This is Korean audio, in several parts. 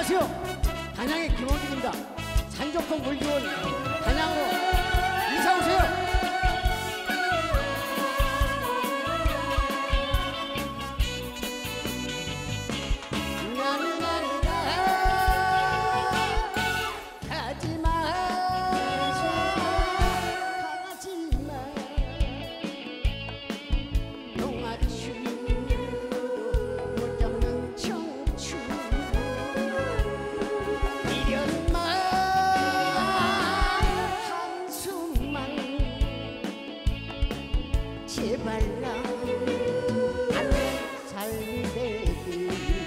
안녕하세요. 단양의 김원준입니다. 산적동 물기원 단양으로 이사오세요. 제발 나 살리되길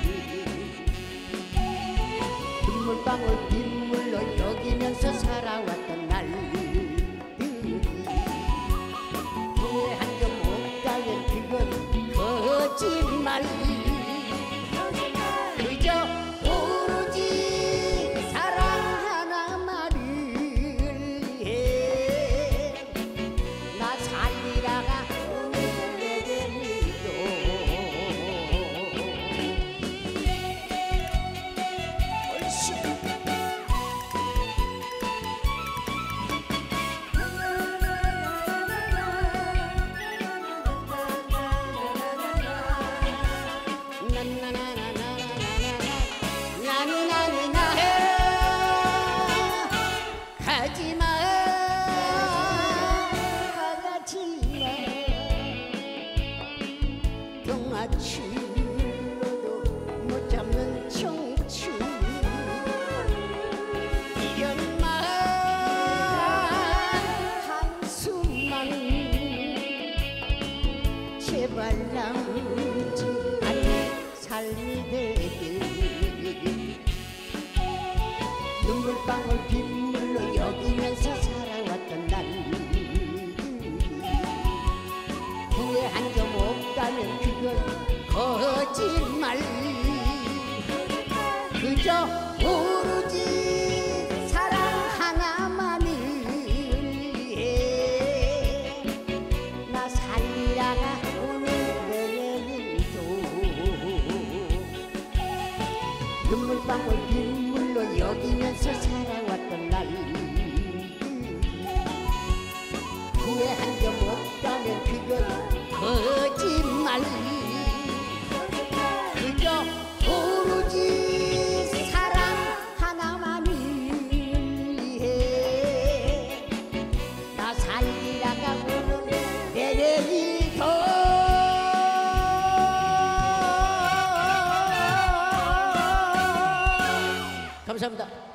눈물방울 빗물로 여기면서 살아왔던 날들이 후회한 점 없다면 그건 거짓말 그저 오로지 사랑 하나만을 해 나 살리다가 동아줄로도 못 잡는 청춘 이런 말 한숨만 제발 남지 않는 삶이 되길 눈물방울 빗물로 여기면서 살아왔던 날 후회한 점 없다면 그건 거짓말 그저 오로지 사랑 하나만을 위해 나 살리다가 오늘 내일도 눈물방울 빗물로 여기면서 살아왔던 날 후회한 점 없다면 그건 거짓말 그저 오로지 사랑 하나만을 위해 나 살리다가 오는 내일도 감사합니다.